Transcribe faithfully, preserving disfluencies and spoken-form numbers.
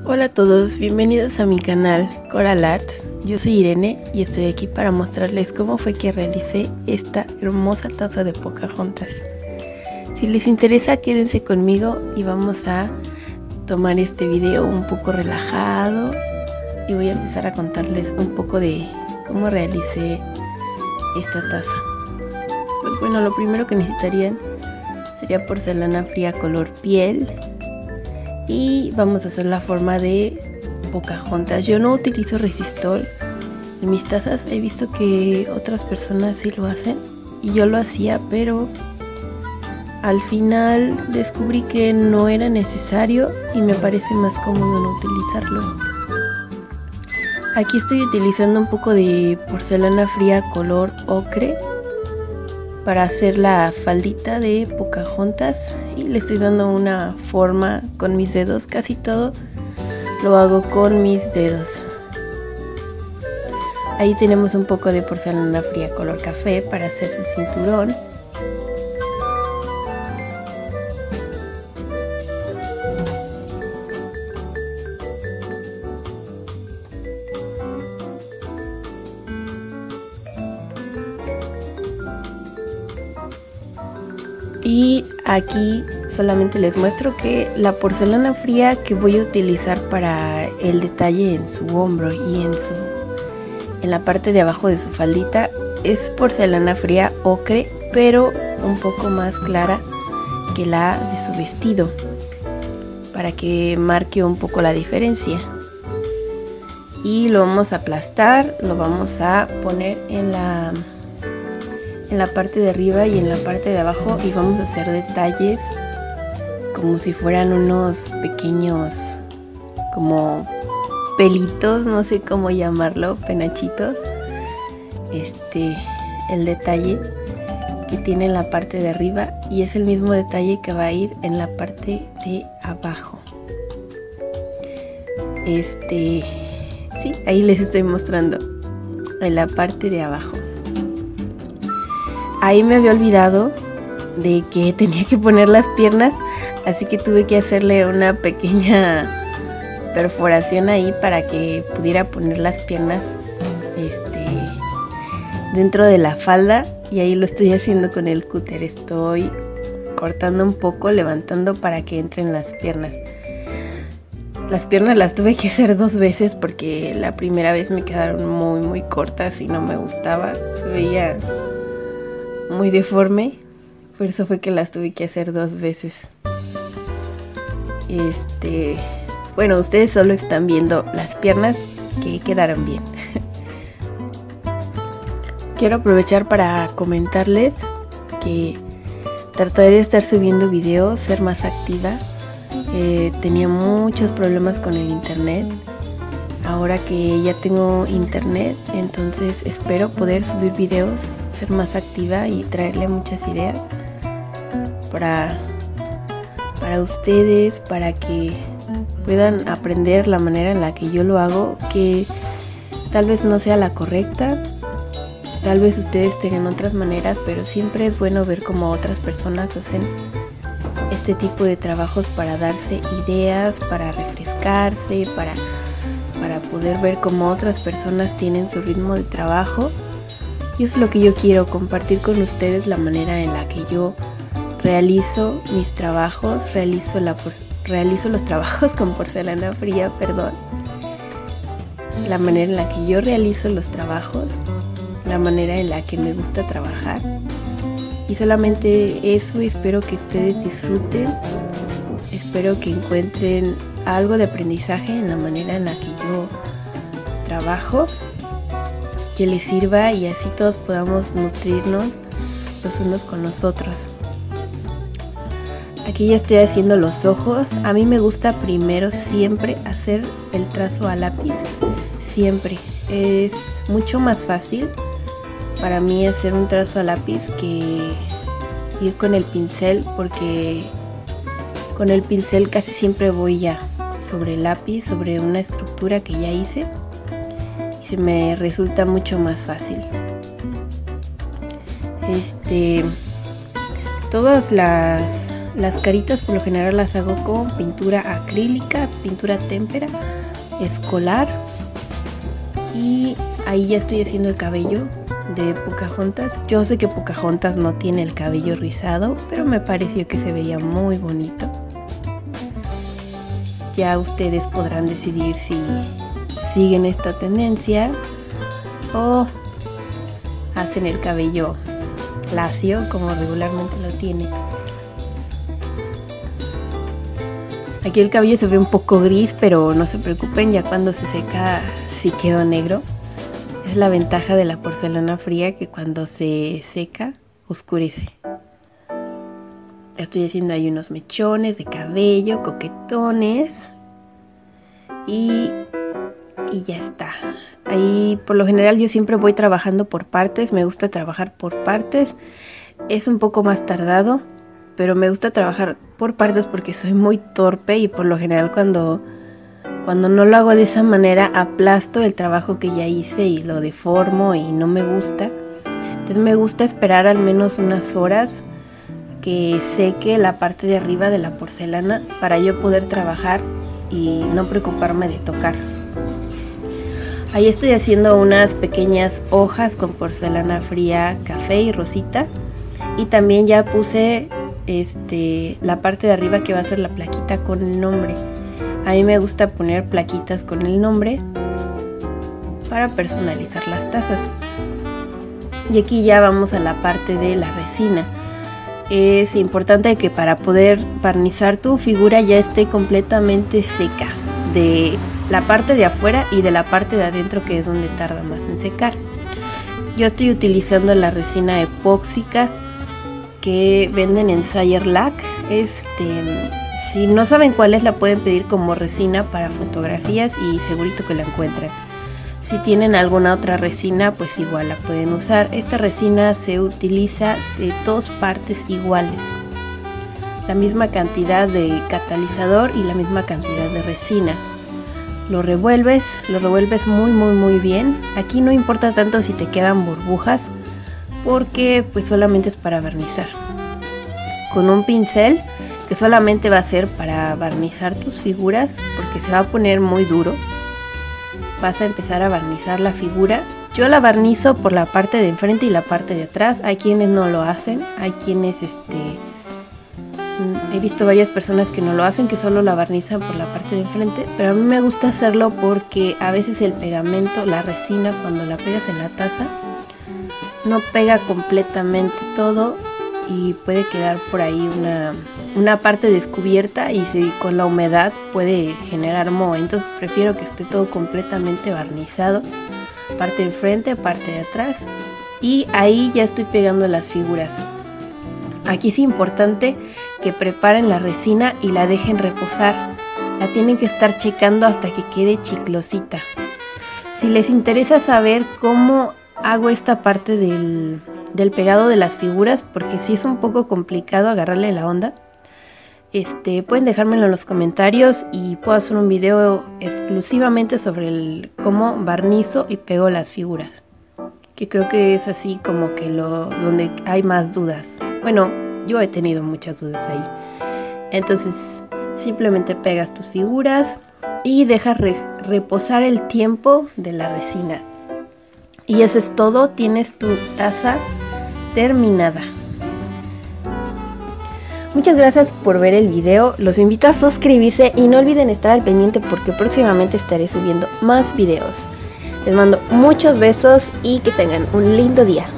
Hola a todos, bienvenidos a mi canal Coral Art. Yo soy Irene y estoy aquí para mostrarles cómo fue que realicé esta hermosa taza de Pocahontas. Si les interesa, quédense conmigo y vamos a tomar este video un poco relajado y voy a empezar a contarles un poco de cómo realicé esta taza. Pues bueno, lo primero que necesitarían sería porcelana fría color piel. Y vamos a hacer la forma de Pocahontas. Yo no utilizo resistol en mis tazas. He visto que otras personas sí lo hacen y yo lo hacía, pero al final descubrí que no era necesario y me parece más cómodo no utilizarlo. Aquí estoy utilizando un poco de porcelana fría color ocre para hacer la faldita de Pocahontas y le estoy dando una forma con mis dedos. Casi todo lo hago con mis dedos. Ahí tenemos un poco de porcelana fría color café para hacer su cinturón. Y aquí solamente les muestro que la porcelana fría que voy a utilizar para el detalle en su hombro y en su en la parte de abajo de su faldita es porcelana fría ocre, pero un poco más clara que la de su vestido, para que marque un poco la diferencia. Y lo vamos a aplastar, lo vamos a poner en la en la parte de arriba y en la parte de abajo y vamos a hacer detalles como si fueran unos pequeños como pelitos, no sé cómo llamarlo, penachitos. Este, el detalle que tiene en la parte de arriba y es el mismo detalle que va a ir en la parte de abajo. Este, sí, ahí les estoy mostrando en la parte de abajo. Ahí me había olvidado de que tenía que poner las piernas, así que tuve que hacerle una pequeña perforación ahí para que pudiera poner las piernas este, dentro de la falda, y ahí lo estoy haciendo con el cúter. Estoy cortando un poco, levantando para que entren las piernas. Las piernas las tuve que hacer dos veces porque la primera vez me quedaron muy muy cortas y no me gustaba, se veía muy deforme, por eso fue que las tuve que hacer dos veces. Este, bueno, ustedes solo están viendo las piernas que quedaron bien. Quiero aprovechar para comentarles que trataré de estar subiendo videos, ser más activa. Eh, tenía muchos problemas con el internet. Ahora que ya tengo internet, entonces espero poder subir videos, ser más activa y traerle muchas ideas para, para ustedes, para que puedan aprender la manera en la que yo lo hago, que tal vez no sea la correcta, tal vez ustedes tengan otras maneras, pero siempre es bueno ver cómo otras personas hacen este tipo de trabajos para darse ideas, para refrescarse, para... para poder ver cómo otras personas tienen su ritmo de trabajo. Y eso es lo que yo quiero compartir con ustedes, la manera en la que yo realizo mis trabajos, realizo, la, realizo los trabajos con porcelana fría, perdón. La manera en la que yo realizo los trabajos, la manera en la que me gusta trabajar. Y solamente eso, espero que ustedes disfruten, espero que encuentren algo de aprendizaje en la manera en la que yo trabajo, que les sirva y así todos podamos nutrirnos los unos con los otros. Aquí ya estoy haciendo los ojos. A mí me gusta primero siempre hacer el trazo a lápiz, siempre. Es mucho más fácil para mí hacer un trazo a lápiz que ir con el pincel, porque con el pincel casi siempre voy ya sobre el lápiz, sobre una estructura que ya hice, y se me resulta mucho más fácil. Este, todas las Las caritas por lo general las hago con pintura acrílica, pintura témpera, escolar. Y ahí ya estoy haciendo el cabello de Pocahontas. Yo sé que Pocahontas no tiene el cabello rizado, pero me pareció que se veía muy bonito. Ya ustedes podrán decidir si siguen esta tendencia o hacen el cabello lacio como regularmente lo tiene. Aquí el cabello se ve un poco gris, pero no se preocupen, ya cuando se seca sí quedó negro. Es la ventaja de la porcelana fría, que cuando se seca oscurece. Ya estoy haciendo ahí unos mechones de cabello, coquetones. Y, y ya está. Ahí por lo general yo siempre voy trabajando por partes, me gusta trabajar por partes. Es un poco más tardado, pero me gusta trabajar por partes porque soy muy torpe y por lo general cuando, cuando no lo hago de esa manera aplasto el trabajo que ya hice y lo deformo y no me gusta. Entonces me gusta esperar al menos unas horas que seque la parte de arriba de la porcelana para yo poder trabajar y no preocuparme de tocar. Ahí estoy haciendo unas pequeñas hojas con porcelana fría, café y rosita. Y también ya puse este, la parte de arriba que va a ser la plaquita con el nombre. A mí me gusta poner plaquitas con el nombre para personalizar las tazas. Y aquí ya vamos a la parte de la resina. Es importante que para poder barnizar tu figura ya esté completamente seca de la parte de afuera y de la parte de adentro, que es donde tarda más en secar. Yo estoy utilizando la resina epóxica que venden en Sayer Lac. Este, si no saben cuál es, la pueden pedir como resina para fotografías y segurito que la encuentran. Si tienen alguna otra resina, pues igual la pueden usar. Esta resina se utiliza de dos partes iguales, la misma cantidad de catalizador y la misma cantidad de resina. Lo revuelves, lo revuelves muy muy muy bien. Aquí no importa tanto si te quedan burbujas, porque pues solamente es para barnizar. Con un pincel que solamente va a ser para barnizar tus figuras, porque se va a poner muy duro, vas a empezar a barnizar la figura. Yo la barnizo por la parte de enfrente y la parte de atrás. Hay quienes no lo hacen, hay quienes este he visto varias personas que no lo hacen, que solo la barnizan por la parte de enfrente, pero a mí me gusta hacerlo porque a veces el pegamento, la resina, cuando la pegas en la taza, no pega completamente todo y puede quedar por ahí una, una parte descubierta, y si con la humedad puede generar moho. Entonces prefiero que esté todo completamente barnizado, parte de enfrente, parte de atrás, y ahí ya estoy pegando las figuras. Aquí es importante que preparen la resina y la dejen reposar. La tienen que estar checando hasta que quede chiclosita. Si les interesa saber cómo hago esta parte del, del pegado de las figuras, porque sí es un poco complicado agarrarle la onda, este, pueden dejármelo en los comentarios y puedo hacer un video exclusivamente sobre el, cómo barnizo y pego las figuras, que creo que es así como que lo donde hay más dudas. Bueno, yo he tenido muchas dudas ahí. Entonces simplemente pegas tus figuras y dejas re reposar el tiempo de la resina. Y eso es todo, tienes tu taza terminada. Muchas gracias por ver el video, los invito a suscribirse y no olviden estar al pendiente porque próximamente estaré subiendo más videos. Les mando muchos besos y que tengan un lindo día.